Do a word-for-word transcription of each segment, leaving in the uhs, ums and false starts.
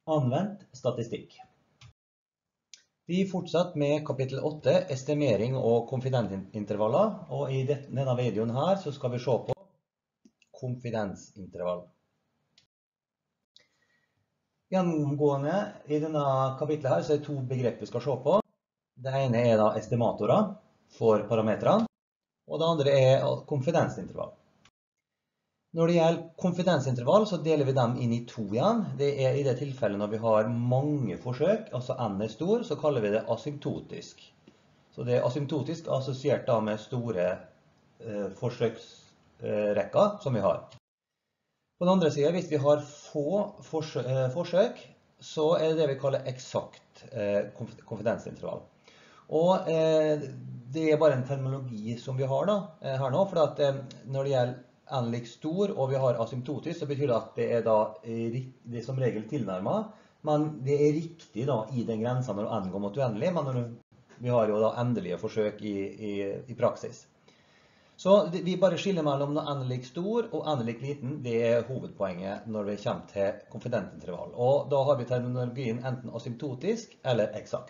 Anvendt statistikk. Vi fortsetter med kapittel åtte, estimering og konfidensintervaller, og i denne videoen her så skal vi se på konfidensintervall. Gjennomgående i denne kapitlet her så er det to begrep vi skal se på. Det ene er da estimatorer for parametrene, og det andre er konfidensintervall. Når det gjelder konfidensintervall så deler vi dem inn i to igjen. Det er i det tilfellet når vi har mange forsøk, altså n er stor, så kaller vi det asymptotisk. Så det er asymptotisk assosiert da med store eh, forsøksrekker som vi har. På den andre siden, hvis vi har få forsøk, eh, forsøk så er det det vi kaller eksakt eh, konfidensintervall. Og eh, det er bare en terminologi som vi har da, eh, her nå, for at eh, når det gjelder n lik stor, og vi har asymptotisk, så betyr det at det er da det er som regel tilnærmet, men det er riktig da i den grensen når n går mot uendelig, men når vi har jo da endelige forsøk i, i, i praksis. Så det, vi bare skiller mellom når n lik stor og n lik liten, det er hovedpoenget når vi kommer til konfidensintervall. Og da har vi terminologien enten asymptotisk eller eksakt.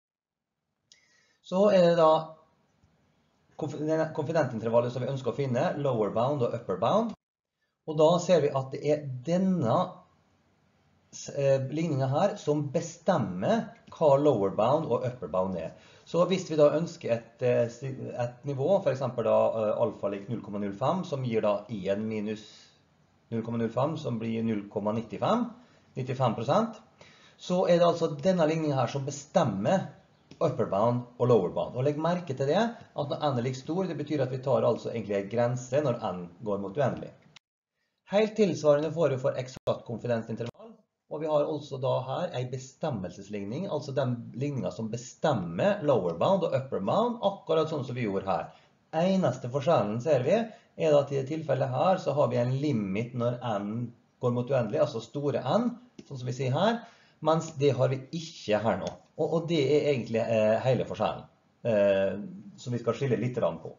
Så er det da konfidensintervallet som vi ønsker å finne, lower bound og upper bound. Og da ser vi at det er denne ligningen her som bestemmer hva lower bound og upper bound er. Så hvis vi da ønsker et, et nivå, for eksempel da alfa lik null komma null fem, som gir da en minus null komma null fem, som blir null komma nittifem prosent, så er det altså denne ligningen her som bestemmer upper bound og lower bound. Og legg merke til det, at når n er lik stor, det betyr at vi tar altså egentlig en grense når n går mot uendelig. Helt tilsvarende får vi for eksakt konfidensintervall, og vi har også da her en bestemmelsesligning, altså den ligningen som bestemmer lower bound og upper bound, akkurat sånn som vi gjorde her. Eneste forskjellen ser vi, er at i det tilfellet her så har vi en limit når n går mot uendelig, altså store n, sånn som vi sier her, mens det har vi ikke her nå. Og, og det er egentlig eh, hele forskjellen, eh, som vi skal skille litt på.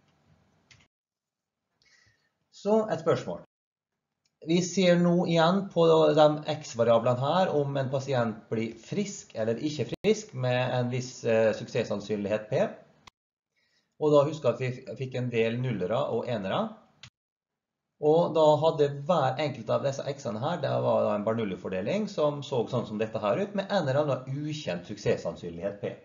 Så et spørsmål. Vi ser nå igjen på de x-variablene her, om en pasient blir frisk eller ikke frisk, med en viss eh, suksesssannsynlighet P. Og da husker at vi fikk en del nullere og enere. Og da hadde hver enkelt av disse x-ene her, det var en Bernoulli-fordeling som så sånn som dette her ut, med en eller annen ukjent suksesssannsynlighet P.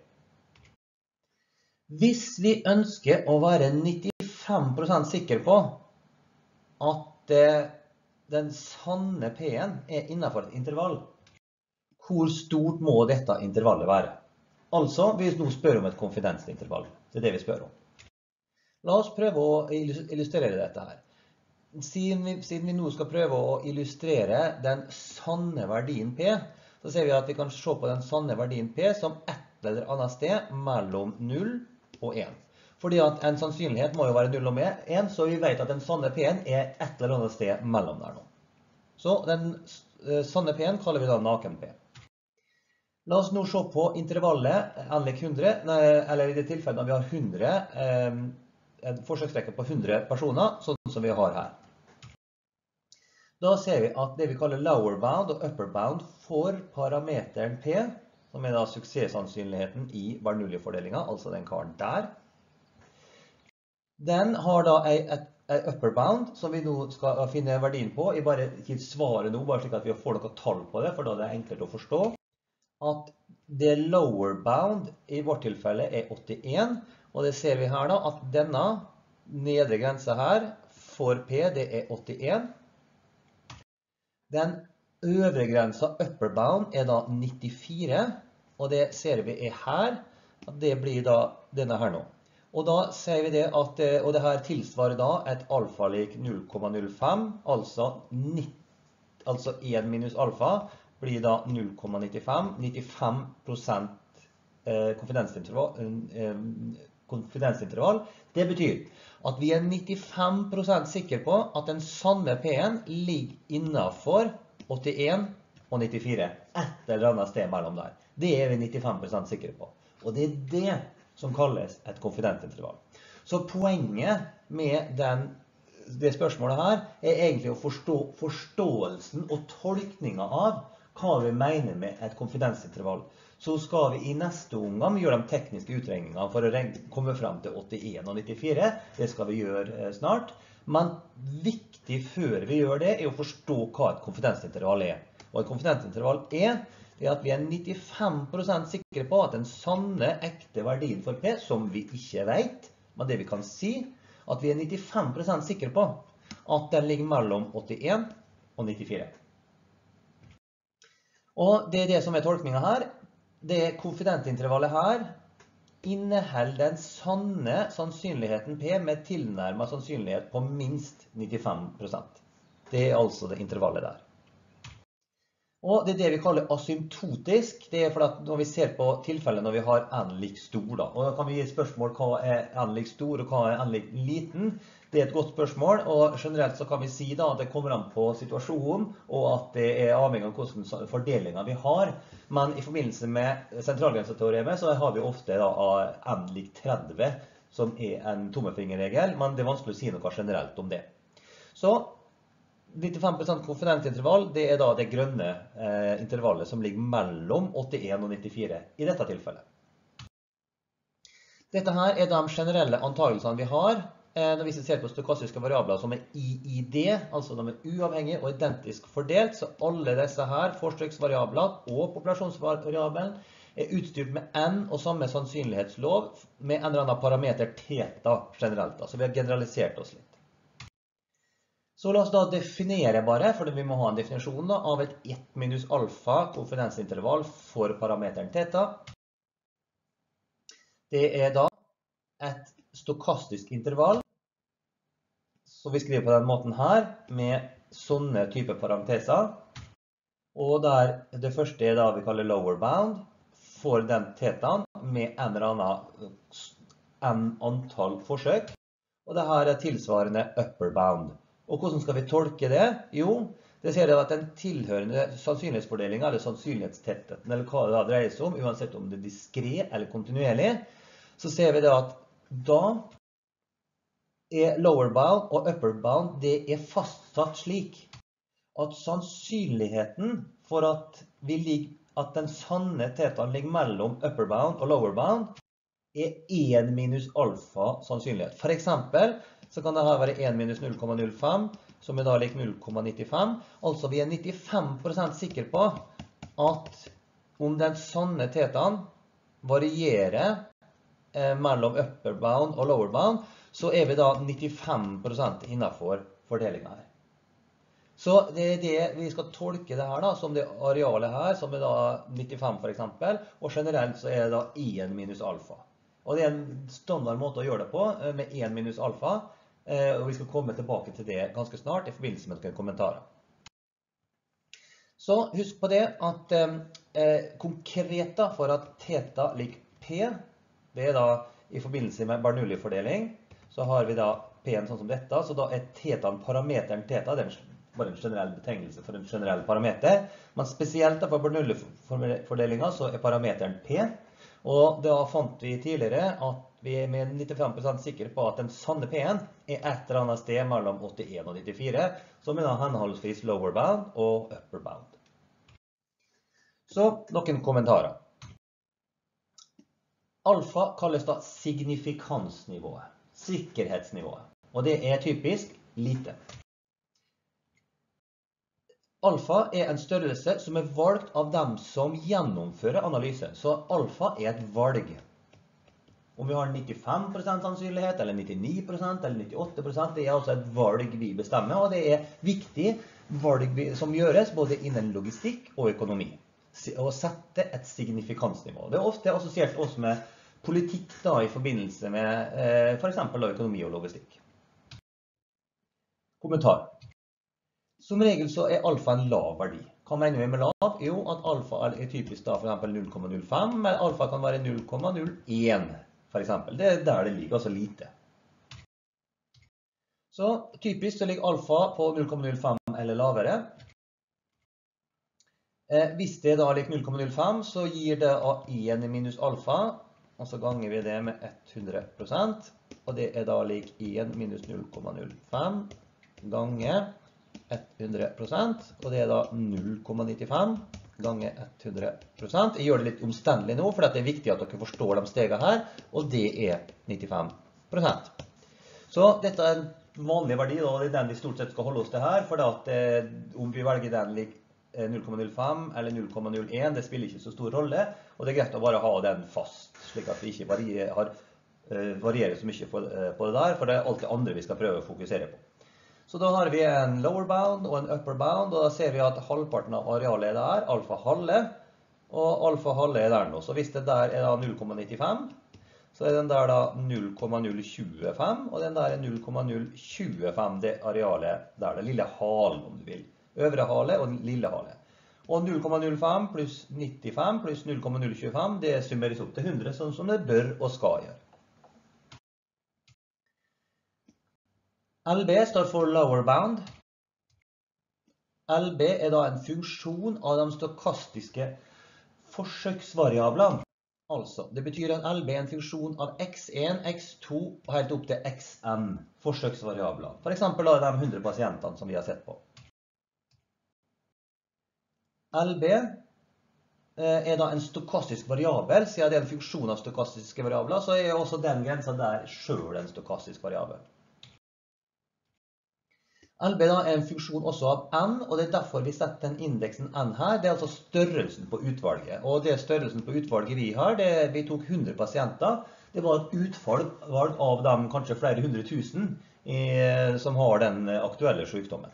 Hvis vi ønsker å være nittifem prosent sikker på at den sanne P-en er innenfor et intervall, hvor stort må dette intervallet være? Altså, vi nå spør om et konfidensintervall. Det er det vi spør om. La oss prøve å illustrere dette her. Siden vi, siden vi nå skal prøve å illustrere den sanne verdien P, så ser vi at vi kan se på den sanne verdien P som et eller annet sted mellom null og en. Fordi at en sannsynlighet må jo være null og en, så vi vet at den sanne P-en er et eller annet sted mellom der nå. Så den sanne P-en kaller vi da naken P. La oss nå se på intervallet n lik hundre, eller i det tilfellet når vi har hundre, en forsøksrekke på hundre personer, sånn som vi har her. Da ser vi at det vi kaller lower bound og upper bound for parameteren P, som er da suksesssannsynligheten i Bernoulli-fordelingen, altså den karen der. Den har da en upper bound, som vi nå skal finne verdien på. Jeg bare ikke svarer nå, bare slik at vi får noe tall på det, for da er det enklere å forstå. At det lower bound i vårt tilfelle er åttien, og det ser vi her da, at denne nedre grense her for P, det er åttien. Den øvre grensa upper bound er da nittifire, og det ser vi er her, at det blir da denne her nå. Og da ser vi det at, og det her tilsvarer da et alfa lik null komma null fem, altså, altså en minus alfa blir da null komma nittifem, nittifem prosent konfidensintervall, konfidensintervall. Det betyr at vi er nittifem prosent sikre på at den sanne P-en ligger innenfor åttien og nittifire, et eller annet sted mellom der. Det er vi nittifem prosent sikre på. Og det er det som kalles et konfidensintervall. Så poenget med den, det spørsmålet her er egentlig å forstå forståelsen og tolkningen av hva vi mener med et konfidensintervall. Så skal vi i neste omgang gjøre de tekniske utregningene for å komme frem til åttien og nittifire. Det skal vi gjøre snart. Men viktig før vi gjør det er å forstå hva et konfidensintervall er. Og et konfidensintervall er, det er at vi er nittifem prosent sikre på at den sanne, ekte verdien for P, som vi ikke vet, men det vi kan si, at vi er nittifem prosent sikre på at den ligger mellom åttien og nittifire. Og det er det som er tolkningen her. Det konfidentintervallet her inneholder den sanne sannsynligheten P med tilnærmet sannsynlighet på minst nittifem prosent. Det er altså det intervallet der. Og det er det vi kaller asymptotisk. Det er fordi at når vi ser på tilfellet når vi har n lik stor, da. Og da kan vi gi spørsmål hva er n lik stor og hva er n lik liten. Det er et godt spørsmål, og generelt så kan vi si da at det kommer an på situasjonen, og at det er avhengig av hvordan fordelingen vi har. Men i forbindelse med sentralgrenseteoremet så har vi ofte da n lik tretti, som er en tommefingerregel, men det er vanskelig å si noe generelt om det. Så nittifem prosent konfidensintervall, det er da det grønne eh, intervallet som ligger mellom åttien og nittifire i dette tilfellet. Dette her er de generelle antagelsene vi har. Når vi ser på stokastiske variabler som er I I D, altså de er uavhengige og identisk fordelt, så alle disse her, forsøksvariabler og populasjonsvariabelen, er utstyrt med n og samme sannsynlighetslov med en eller annen parameter theta generelt. Altså vi har generalisert oss litt. Så la oss da definere bare, for vi må ha en definisjon da, av et ett minus alfa konfidensintervall for parameteren theta. Det er da et stokastisk intervall, så vi skriver på den måten her, med sånne type parenteser, og der det første er da vi kaller lower bound, for den thetaen med en eller annen n antall forsøk, og det her er tilsvarende upper bound. Og hvordan skal vi tolke det? Jo, det ser at den tilhørende sannsynlighetsfordelingen, eller sannsynlighetstettheten, eller hva det da dreier seg om, uansett om det er diskret eller kontinuerlig, så ser vi det at da er lower bound og upper bound, det er fastsatt slik at sannsynligheten for at, vi ligger, at den sanne thetaen ligger mellom upper bound og lower bound er en minus alfa sannsynlighet. For eksempel så kan det her være en minus null komma null fem, som er da lik null komma nittifem. Altså vi er nittifem prosent sikre på at om den sanne thetaen varierer mellom upper bound og lower bound, så er vi da nittifem prosent innenfor fordelingen her. Så det er det vi skal tolke det her da, som det arealet her, som er da nittifem for eksempel, og generelt så er det da en minus alfa. Og det er en standard måte å gjøre det på, med en minus alfa, og vi skal komme tilbake til det ganske snart i forbindelse med noen kommentarer. Så husk på det at eh, konkret da, for at theta lik P, det er da i forbindelse med Bernoulli-fordeling, så har vi da P-en sånn som dette, så da er thetaen parameteren theta, det er bare en generell betegnelse for en generell parameter, men spesielt da for Bernoulli-fordelingen så er parameteren P, og da fant vi tidligere at vi er med nittifem prosent sikre på at den sanne P-en er et eller annet sted mellom åttien og nittifire, som er da henholdsvis lower bound og upper bound. Så noen kommentarer. Alfa kalles da signifikansnivået, sikkerhetsnivået, og det er typisk lite. Alfa er en størrelse som er valgt av dem som gjennomfører analyse, så alfa er et valg. Om vi har nittifem prosent sannsynlighet, eller nittini prosent, eller nittiåtte prosent, det er altså et valg vi bestemmer, og det er viktig valg som gjøres både innen logistikk og økonomi. Å sette et signifikansnivå. Det er ofte assosiert også med politikk da, i forbindelse med eh, for eksempel økonomi og logistikk. Kommentar. Som regel så er alfa en lav verdi. Hva mener vi med lav? Jo, at alfa er typisk da for eksempel null komma null fem, men alfa kan være null komma null en for eksempel. Det er der det ligger, altså lite. Så typisk så ligger alfa på null komma null fem eller lavere. Eh, hvis det da er lik null komma null fem, så gir det en minus alfa, og så ganger vi det med hundre prosent, og det er da lik en minus null komma null fem ganger hundre prosent, og det er da null komma nittifem ganger hundre prosent. Jeg gjør det litt omstendelig nå, for det er viktig at dere forstår de stegene her, og det er nittifem prosent. Så dette er en vanlig verdi, og det er den vi stort sett skal holde oss til her, for at, eh, om vi velger den lik null komma null fem eller null komma null en, det spiller ikke så stor rolle, og det er greit å bare ha den fast, slik at vi ikke varierer, har, uh, varierer så mye på, uh, på det der, for det er alt det andre vi skal prøve å fokusere på. Så da har vi en lower bound og en upper bound, og da ser vi at halvparten av arealet er der, alfa halve, og alfa halve er der nå. Så hvis det der er da null komma nittifem, så er den der da null komma null tjuefem, og den der er null komma null tjuefem, det arealet der, det lille halen om du vil. Øvre hale og lille hale. Og null komma null fem pluss nittifem pluss null komma null tjuefem, det summeres opp til hundre, sånn som det bør og skal gjøre. L B står for lower bound. L B er da en funksjon av de stokastiske forsøksvariablene. Altså, det betyr at L B er en funksjon av x en, x to og helt opp til xn forsøksvariabler. For eksempel da de hundre pasientene som vi har sett på. L B er da en stokastisk variabel, siden det er en funksjon av stokastiske variabler, så er også den grensen der selv en stokastisk variabel. L B da er en funksjon også av n, og det er derfor vi setter den indeksen n her. Det er altså størrelsen på utvalget, og det størrelsen på utvalget vi har, det, vi tok hundre pasienter. Det var et utvalg av dem kanskje flere hundre tusen i, som har den aktuelle sykdommen.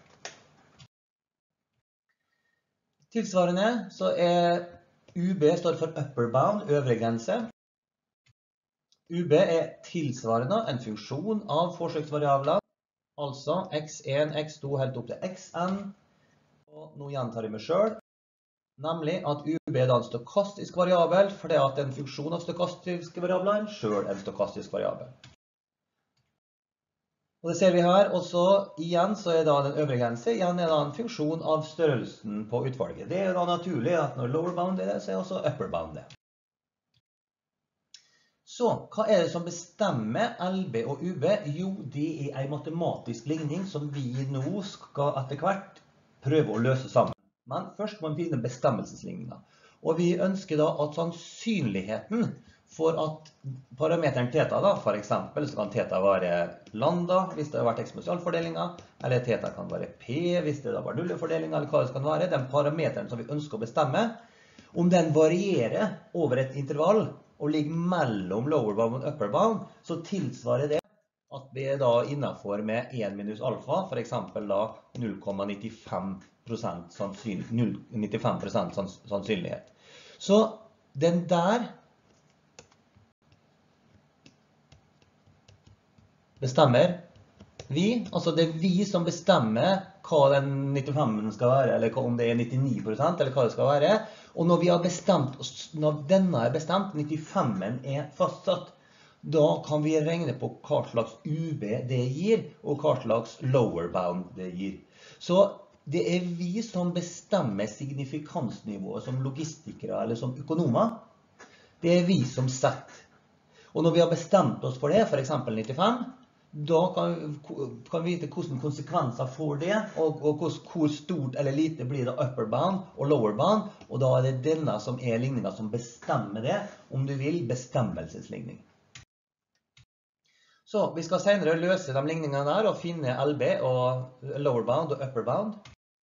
Tilsvarende så er U B står for upper bound, øvre grense. U B er tilsvarende en funksjon av forsøksvariabler, altså x en, x to helt opp til xn. Og nå gjentar jeg meg selv, nemlig at U B er da en stokastisk variabel, fordi at en funksjon av stokastiske variabler er selv en stokastisk variabel. Og det ser vi her, og så igjen så er da den øvre grense, igjen er da en funksjon av størrelsen på utvalget. Det er da naturlig at når lower bound er det, så er også upper bound det. Så, hva er det som bestemmer L B og U B? Jo, det er en matematisk ligning som vi nå skal etter hvert prøve å løse sammen. Men først må vi finne bestemmelsesligninger. Og vi ønsker da at sannsynligheten for at parameteren theta da, for eksempel, så kan theta være lambda hvis det har vært eksponentialfordelingen, eller theta kan være p hvis det har vært nullefordelingen, eller hva det kan være, den parameteren som vi ønsker å bestemme, om den varierer over et intervall og ligger mellom lower bound og upper bound, så tilsvarer det at vi er da innenfor med en minus alfa, for eksempel da null komma nittifem prosent sannsynlighet. Så den der bestemmer vi, altså det er vi som bestemmer hva den nittifem skal være, eller om det er nittini prosent, eller hva det skal være. Og når vi har bestemt, når denne er bestemt, nittifem er fastsatt, da kan vi regne på hva slags U B det gir, og hva slags lower bound det gir. Så det er vi som bestemmer signifikansnivået som logistikere eller som økonomer. Det er vi som setter. Og når vi har bestemt oss for det, for eksempel nittifem, da kan, kan vi vite hvordan konsekvenser får det, og, og hvor stort eller lite blir det upper bound og lower bound, og da er det denne som er ligningen som bestemmer det, om du vil, bestemmelsesligning. Så vi skal senere løse de ligningene der og finne L B og lower bound og upper bound.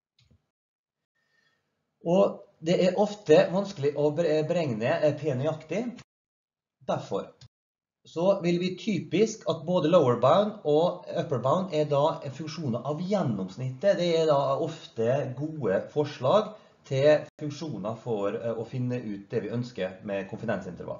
Og det er ofte vanskelig å beregne P nøyaktig. Derfor så vil vi typisk at både lower bound og upper bound er da funksjoner av gjennomsnittet. Det er da ofte gode forslag til funksjoner for å finne ut det vi ønsker med konfidensintervall.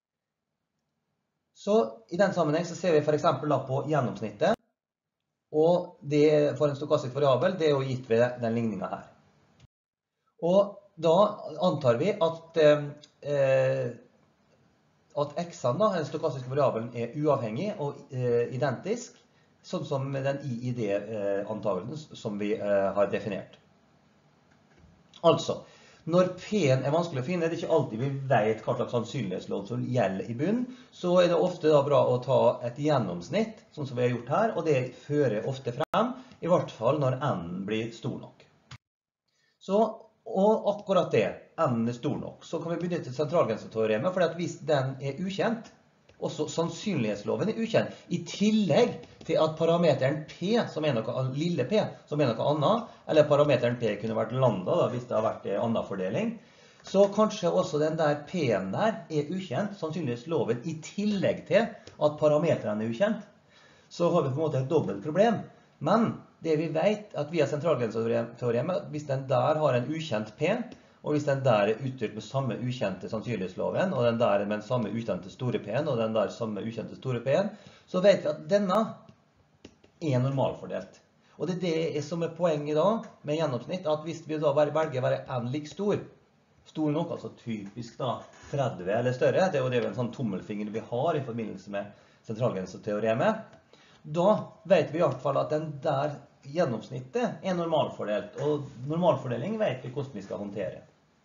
Så i den sammenheng så ser vi for eksempel da på gjennomsnittet, og det for en stokastisk variabel, det er jo gitt ved den ligningen her. Og da antar vi at eh, at x-en, da, den stokastiske variabelen, er uavhengig og eh, identisk, sånn som den I I D-antagelsen som vi eh, har definert. Altså, når P-en er vanskelig å finne, det er ikke alltid vi vet hva slags sannsynlighetslov som gjelder i bunn, så er det ofte da bra å ta et gjennomsnitt, sånn som vi har gjort her, og det fører ofte frem, i hvert fall når n blir stor nok. Så, og akkurat det, n er stor nok, så kan vi benytte sentralgrenseteoremet, fordi at hvis den er ukjent, også sannsynlighetsloven er ukjent, i tillegg til at parameteren p, som er noe, lille p, som er noe annet, eller parameteren p kunne vært lambda da, hvis det har vært en annen fordeling, så kanskje også den der p-en der er ukjent, sannsynlighetsloven, i tillegg til at parameteren er ukjent. Så har vi på en måte et dobbelt problem. Men det vi vet, at via sentralgrenseteoremet, hvis den der har en ukjent p, og hvis den der er utstyrt med samme ukjente sannsynlighetsloven, og den der med den samme ukjente store p-en, og den der samme ukjente store p-en, så vet vi at denne er normalfordelt. Og det er det som er poenget da, med gjennomsnitt, at hvis vi da velger å være n lik stor, stor nok, altså typisk da tretti eller større, det er jo det en sånn tommelfinger vi har i forbindelse med sentralgrenseteoremet, da vet vi i hvert fall at den der gjennomsnittet er normalfordelt, og normalfordeling vet vi hvordan vi skal håndtere.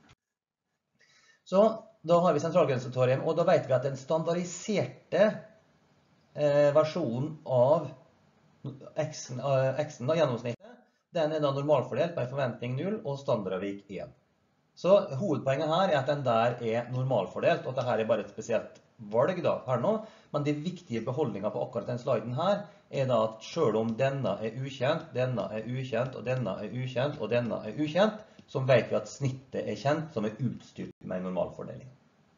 Så da har vi sentralgrenseteorem, og da vet vi at den standardiserte eh, versjonen av x-en, eh, x-en da, gjennomsnittet, den er da normalfordelt med forventning null og standardavvik én. Så hovedpoenget her er at den der er normalfordelt, og dette er bare et spesielt valg da, her nå, men de viktige beholdninger på akkurat den sliden her er da at selv om denne er ukjent, denne er ukjent, og denne er ukjent, og denne er ukjent, så vet vi at snittet er kjent, som er utstyrt med en normalfordeling.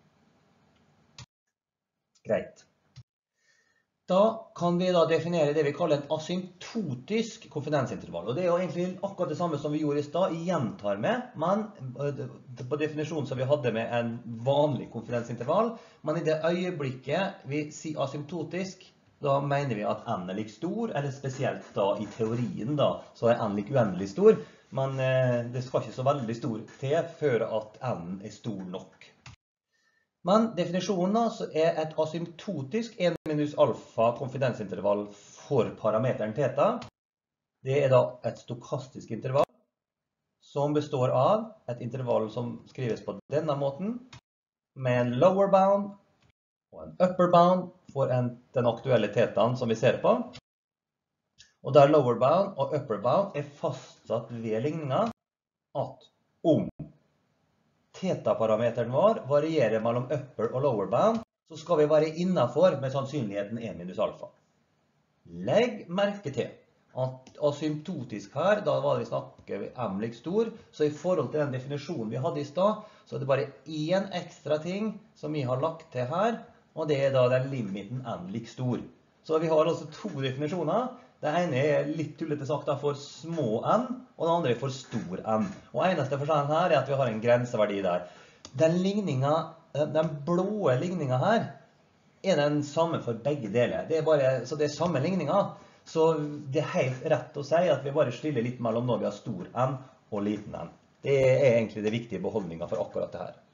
Greit. Da kan vi da definere det vi kaller et asymptotisk konfidensintervall. Og det er jo egentlig akkurat det samme som vi gjorde i stad, i gjentar med, men på definisjonen som vi hadde med en vanlig konfidensintervall. Men i det øyeblikket vi sier asymptotisk, da mener vi at n er lik stor, eller spesielt da i teorien da, så er n lik uendelig stor. Men eh, det skal ikke så veldig stor til før at n er stor nok. Men definisjonen da, så er et asymptotisk en minus alfa konfidensintervall for parameteren theta. Det er da et stokastisk intervall som består av et intervall som skrives på denne måten, med en lower bound og en upper bound for en, den aktuelle thetaen som vi ser på. Og der lower bound og upper bound er fastsatt ved ligningen at om theta-parameteren vår varierer mellom upper og lower bound, så skal vi være innenfor med sannsynligheten en minus alfa. Legg merke til at asymptotisk her, da var det vi snakker m lik stor, så i forhold til den definisjonen vi hadde i stad, så er det bare en ekstra ting som vi har lagt til her, og det er da den limiten n lik stor. Så vi har altså to definisjoner. Det ene er litt tullete sagt for små n, og det andre er for stor n. Og eneste forskjellen her er at vi har en grenseverdi der. Den ligningen, den blå ligningen her, er den samme for begge deler. Det er bare, så det er samme ligningen. Så det er helt rett å si at vi bare stiller litt mellom når vi har stor n og liten n. Det er egentlig det viktige beholdningen for akkurat det her.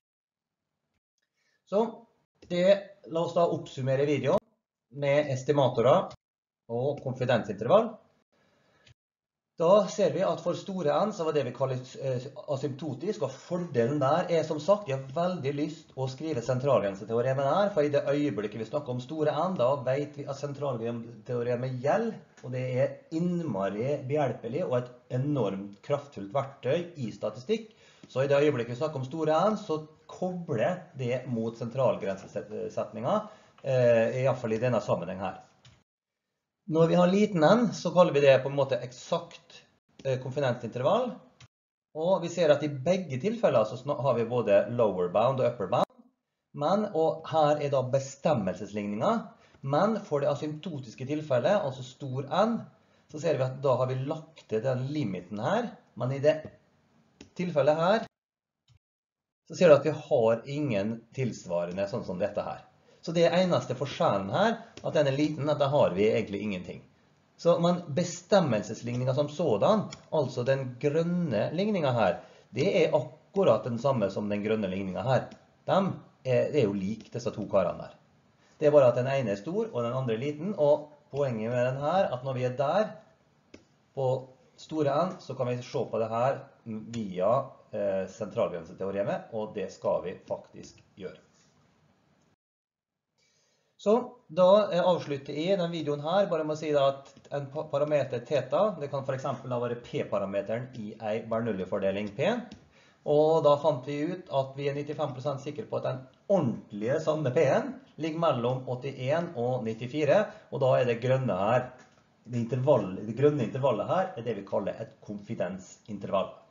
Så det, la oss da oppsummere videoen med estimatorer og konfidensintervall. Da ser vi at for store n så var det vi kaller asymptotisk, og fordelen der er som sagt, jeg har veldig lyst å skrive sentralgrenseteoremet her, for i det øyeblikket vi snakker om store n, da vet vi at sentralgrenseteoremet gjelder, og det er innmari behjelpelig og et enormt kraftfullt verktøy i statistikk. Så i det øyeblikket vi snakker om store n, så kobler det mot sentralgrensesetninger, i hvert fall i denne sammenheng her. Når vi har liten n, så kaller vi det på en måte eksakt konfidensintervall. Og vi ser at i begge tilfeller så har vi både lower bound og upper bound. Men, og her er da bestemmelsesligningen. Men for det asymptotiske tilfellet, altså stor n, så ser vi at da har vi lagt til den limiten her. Men i det tilfellet her, så ser du at vi har ingen tilsvarende sånn som dette her. Så det er eneste forskjellen her, at den er liten, at da har vi egentlig ingenting. Så, men bestemmelsesligningen som sådan, altså den grønne ligningen her, det er akkurat den samme som den grønne ligningen her. De er, det er jo lik disse to karene der. Det er bare at den ene er stor, og den andre er liten, og poenget med den her, at når vi er der, på store n, så kan vi se på det her via eh, sentralgrenseteoremet, og det skal vi faktisk gjøre. Så da avslutter jeg den videoen her, bare med å si at en parameter theta, det kan for eksempel være p-parameteren i en Bernoulli-fordeling p, Og da fant vi ut at vi er nittifem prosent sikre på at den ordentlige sanne P-en ligger mellom åttien og nittifire, og da er det grønne her, det, intervall, det grønne intervallet her er det vi kaller et konfidensintervall.